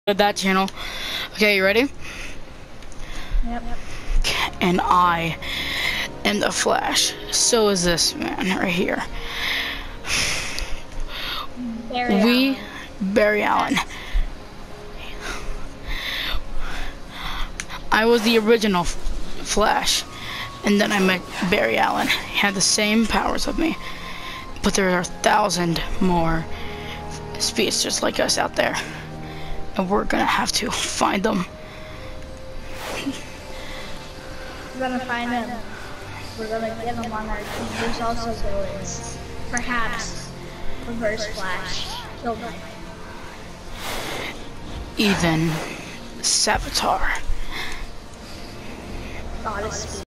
that channel. Okay, you ready? Yep. And I am the Flash. So is this man right here. Barry Allen. I was the original Flash, and then I met Barry Allen. He had the same powers of me, but there are 1,000 more speedsters like us out there, and we're gonna have to find them. We're gonna find them. We're gonna get them on our team. There's also villains. Perhaps Reverse Flash. Kill them. Even Savitar. God is speed.